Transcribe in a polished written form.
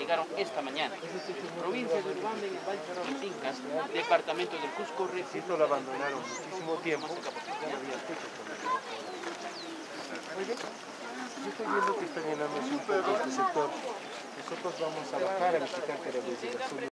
llegaron esta mañana. Provincia de Urubamba, en el Valle Sagrado de Incas, departamento del Cusco, Esto lo abandonaron muchísimo tiempo. Ya había techo también. Oye, yo estoy viendo que está llenándose un poco este sector. Nosotros vamos a bajar a visitar Carabes del Sur.